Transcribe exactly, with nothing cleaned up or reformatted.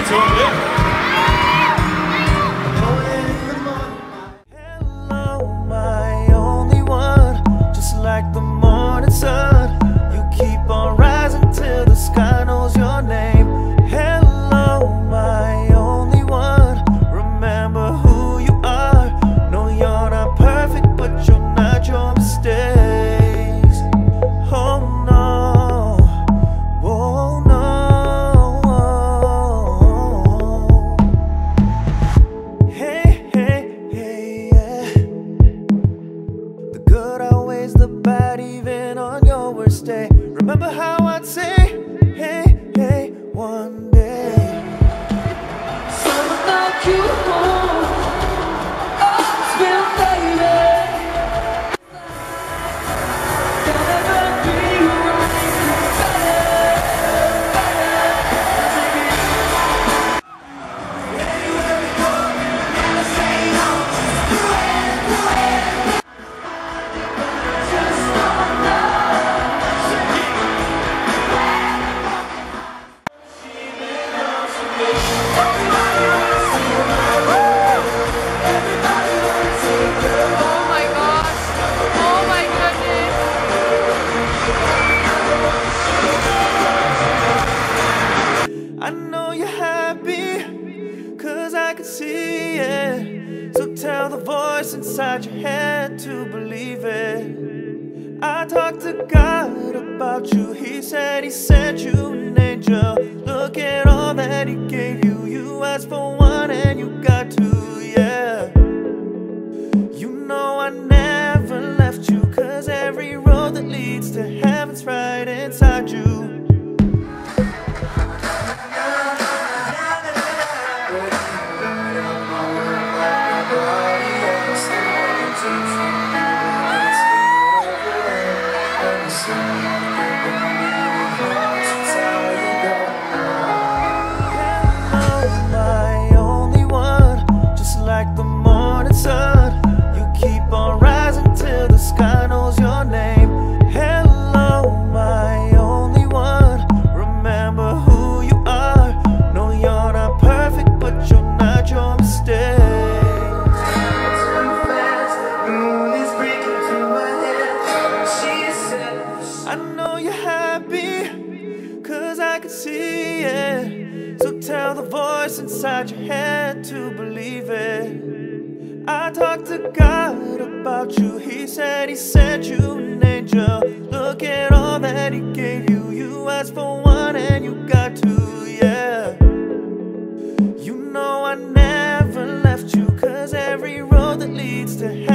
좋은데? Like the morning sun, you keep on rising till the sky knows your name. Hello, my only one. Remember who you are. No, you're not perfect, but you're not your mistakes. Oh no, oh no. Hey, hey, hey, yeah. The good outweighs the bad even on your worst day. Remember how I'd say, hey, hey, one day someone like you home, oh, real baby. There'll never be one I know you're happy, cause I can see it. So tell the voice inside your head to believe it. I talked to God about you. He said he sent you an angel. Look at all that he gave you. You asked for one and you got two, yeah. You know I never left you, cause every road that leads to heaven's right inside you. Like the morning sun, you keep on rising till the sky knows your name. Hello, my only one. Remember who you are. No, you're not perfect, but you're not your mistakes. I know you're happy, cause I can see it. So tell the voice inside your head to believe it. I talked to God about you. He said he sent you an angel. Look at all that he gave you. You asked for one and you got two, yeah. You know I never left you, cause every road that leads to heaven